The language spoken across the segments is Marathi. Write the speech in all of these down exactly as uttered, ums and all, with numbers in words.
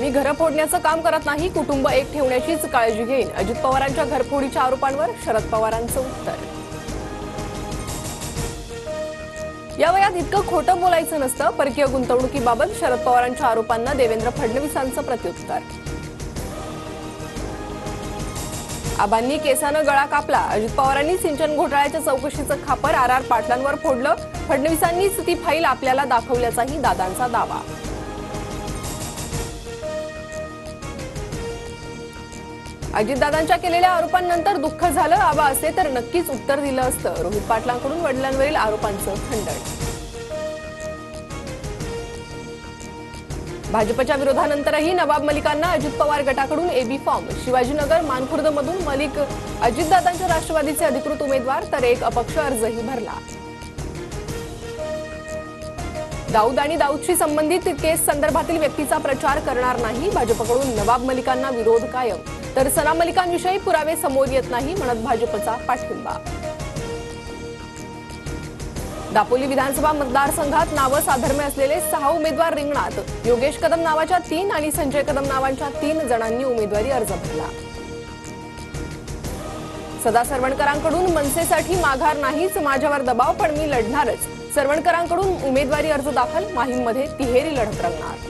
मी घर फोडण्याचं काम करत नाही, कुटुंब एक ठेवण्याचीच काळजी घेईन। अजित पवारांच्या घरफोडीच्या आरोपांवर शरद पवारांचं उत्तर। या वयात इतकं खोटं बोलायचं नसतं, परकीय गुंतवणुकीबाबत शरद पवारांच्या आरोपांना देवेंद्र फडणवीसांचं प्रत्युत्तर। आबांनी केसानं गळा कापला, अजित पवारांनी सिंचन घोटाळ्याच्या चौकशीचं खापर आर आर पाटलांवर फोडलं, फडणवीसांनीच ती फाईल आपल्याला दाखवल्याचाही दादांचा दावा। अजितदादांच्या केलेल्या आरोपांनंतर दुःख झालं, आबा असते तर नक्कीच उत्तर दिलं असतं। रोहित पाटलांकडून वडिलांवरील आरोपांचं खंडन। भाजपच्या विरोधानंतरही नवाब मलिकांना अजित पवार गटाकडून एबी फॉर्म। शिवाजीनगर मानखुर्द मधून मलिक अजितदादांच्या राष्ट्रवादीचे अधिकृत उमेदवार, तर एक अपक्ष अर्जही भरला। दाऊद आणि दाऊदशी संबंधित केस संदर्भातील व्यक्तीचा प्रचार करणार नाही, भाजपकडून नवाब मलिकांना विरोध कायम। तर सना मलिकांविषयी पुरावे समोर येत नाही म्हणत भाजपचा पाठिंबा। दापोली विधानसभा मतदारसंघात नावं साधर्म्य असलेले सहा उमेदवार रिंगणात। योगेश कदम नावाच्या तीन आणि संजय कदम नावांच्या तीन जणांनी उमेदवारी अर्ज भरला। सदा सरवणकरांकडून मनसेसाठी माघार नाहीच, माझ्यावर दबाव पण मी लढणारच। सरवणकरांकडून उमेदवारी अर्ज दाखल, माहीममध्ये तिहेरी लढत रंगणार।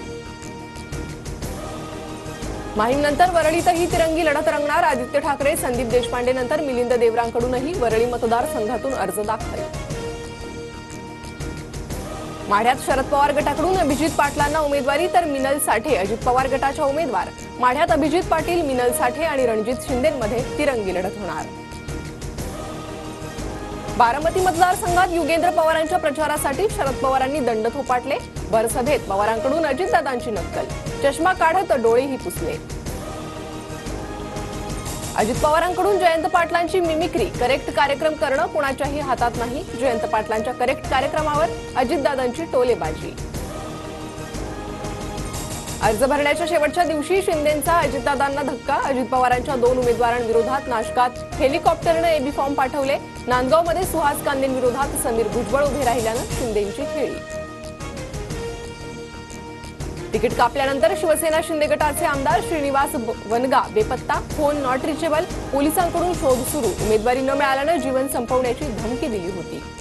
माहीमनंतर वरळीतही तिरंगी लढत रंगणार। आदित्य ठाकरे, संदीप देशपांडे नंतर मिलिंद देवरांकडूनही वरळी मतदारसंघातून अर्ज दाखल। माढ्यात शरद पवार गटाकडून अभिजित पाटलांना उमेदवारी, तर मिनल साठे अजित पवार गटाच्या उमेदवार। माढ्यात अभिजित पाटील, मिनल साठे आणि रणजित शिंदेमध्ये तिरंगी लढत होणार। बारामती मतदारसंघात युगेंद्र पवारांच्या प्रचारासाठी शरद पवारांनी दंड थोपाटले। भर सभेत पवारांकडून अजितदादांची नक्कल, चष्मा काढत डोळेही पुसले। अजित पवारांकडून जयंत पाटलांची मिमिक्री, करेक्ट कार्यक्रम करणं कोणाच्याही हातात नाही। जयंत पाटलांच्या करेक्ट कार्यक्रमावर अजितदादांची टोलेबाजी। अर्ज भरण्याच्या शेवटच्या दिवशी शिंदेंचा अजितदादांना धक्का, अजित पवारांच्या दोन उमेदवारांविरोधात नाशकात हेलिकॉप्टरनं एबी फॉर्म पाठवले। नांदगावमध्ये सुहास कांदेंविरोधात समीर भुजबळ उभे राहिल्यानं शिंदेंची खेळी। तिकीट कापल्यानंतर शिवसेना शिंदे गटाचे आमदार श्रीनिवास वनगा बेपत्ता, फोन नॉट रिचेबल, पोलिसांकडून शोध सुरू। उमेदवारी न मिळाल्यानं जीवन संपवण्याची धमकी दिली होती।